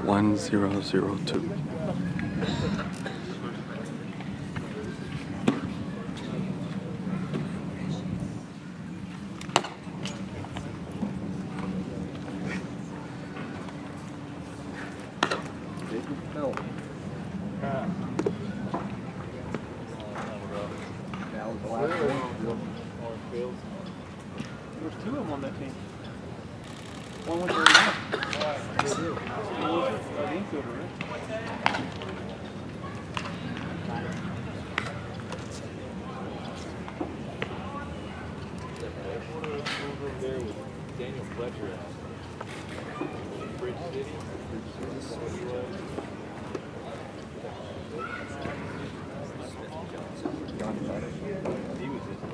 1002. There's two of them on that team. One was already up. The infielder, right? Over there with Daniel Fletcher at Bridge City. He was at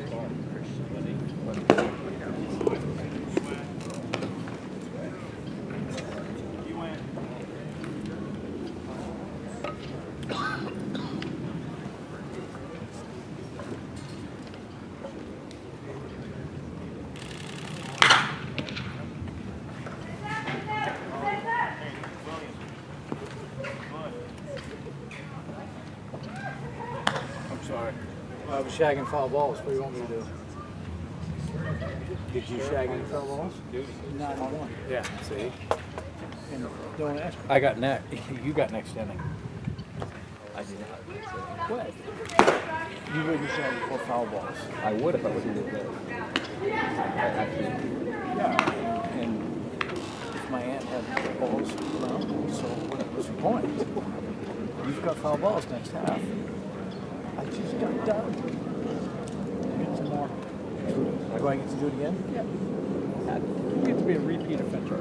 Sorry. I was shagging foul balls. What do you want me to do? Did you shag any foul balls? 91. Yeah, see? And don't ask me. I got next. You got next inning. I did not. What? You wouldn't shag 4 foul balls. I would if I wasn't doing that. Yeah. And if my aunt had balls, well, so what was the point? You've got foul balls next half. I just got done. Get some more. Do I get to do it again? Yeah. You get to be a repeat offender.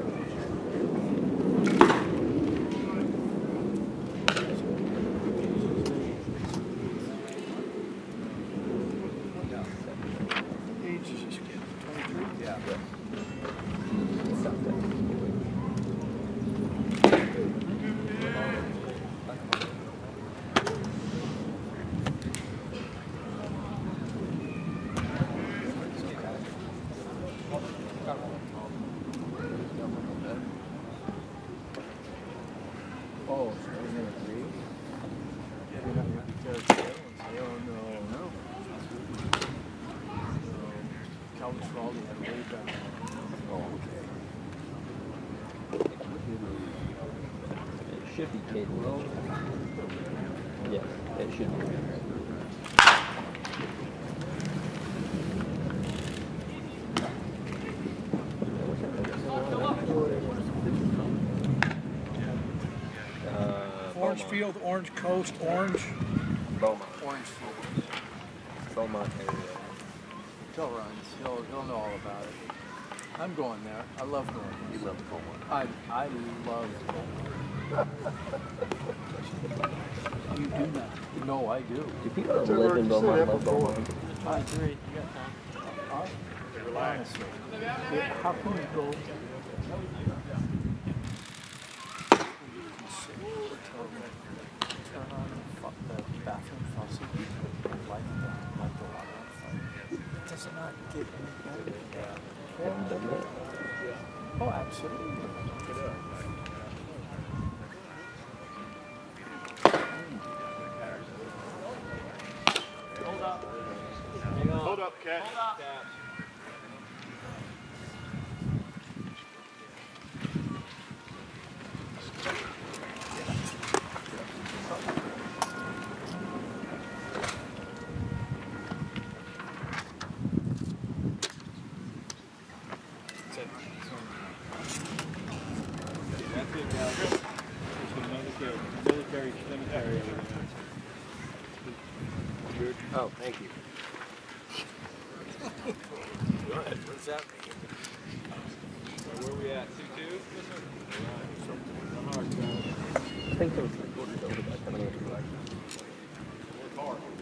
Age is just kid. 23? Yeah. Oh, so I never agree. You're not going to tell and say, oh, no. Calvin Schwalbe had way better. Oh, okay. It should be capable. Yes, it should be. Orangefield, Orange Coast, Orange. Beaumont. Orangefield. Beaumont area. He'll runs. He'll know all about it. I'm going there. I love going there. You love Beaumont. I love Beaumont. You do not. No, I do. Do people that live in Beaumont love Beaumont? I agree. You got time. Honestly. How can you go? Turn on the bathroom faucet, light the water on fire. Does it not get any better? Yeah. Oh, absolutely. Hold up, Cat. Hold up. Military cemetery. Oh, thank you. Go ahead. What does that mean? Where are we at? 2-2? I think those 3 quarters over that coming in. Work hard.